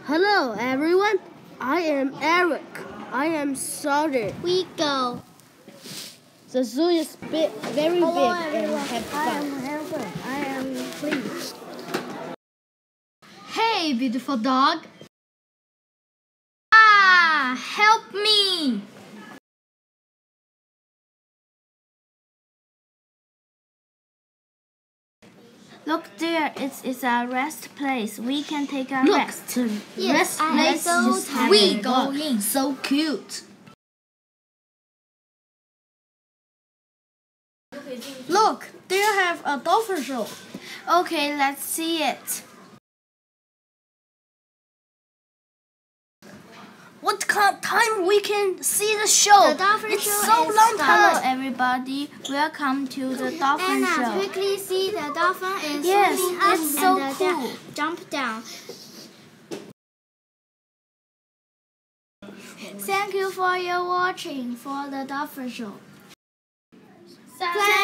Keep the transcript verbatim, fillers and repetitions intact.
Hello everyone, I am Eric. I am sorry. We go. The zoo is big, very Hello big everyone. and have I fun. am Eric. I am pleased. Hey, beautiful dog. Ah, help me. Look there, it's, it's a rest place. We can take a Look, rest. the Yes, rest I am place so is tired. We go in. So cute. Look, they have a dolphin show. Okay, let's see it. What kind of time we can see the show? The dolphin it's show so is long Hello, time. everybody. Welcome to the dolphin Anna, show. quickly see the dolphin is Yes, swimming up it's and so uh, cool. da- jump down. Thank you for your watching for the dolphin show. Thank